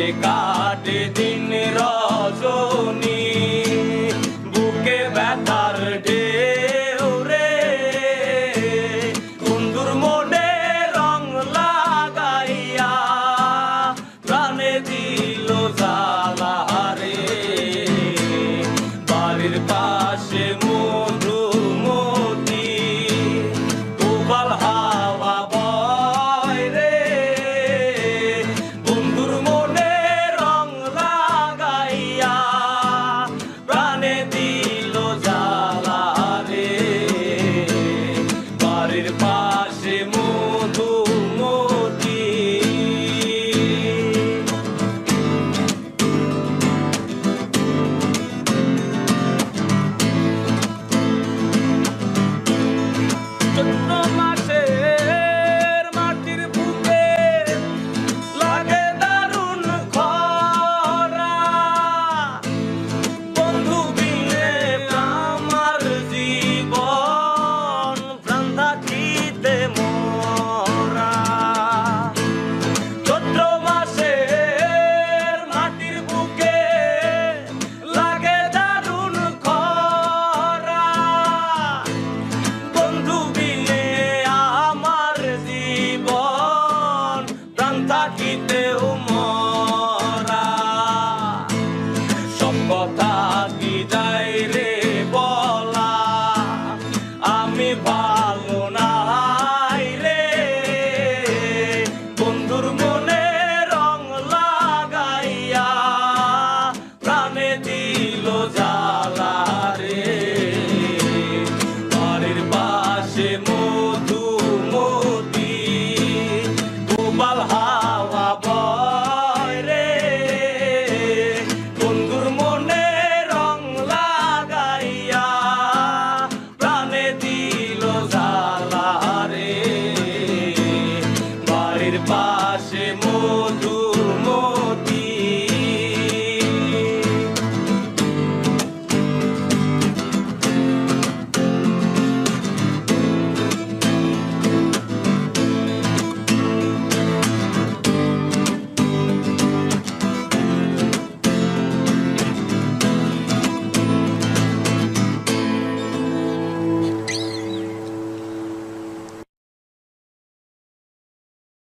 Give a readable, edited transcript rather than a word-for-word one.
কাটে দিন রজনী, বুকে ব্যথার ঢেউ রে, বন্ধুর মনে রং লাগাইয়া প্রাণে দিল জ্বালা রে। বাড়ির পাশে মধুমতি উবাল হাওয়া বয় রে, বন্ধুর মনে রং লাগাইয়া প্রাণে দিল জ্বালা রে। বাড়ির পাশে মধুমতি। চৈত্র মাসের মাটির বুকে লাগে দারুণ খরা, বন্ধু বিনে আমার জীবন প্রাণ থাকিতে মরা। চৈত্র মাসের মাটির বুকে লাগে দারুণ খরা, বন্ধু বিনে আমার জীবন প্রাণ থাকিতে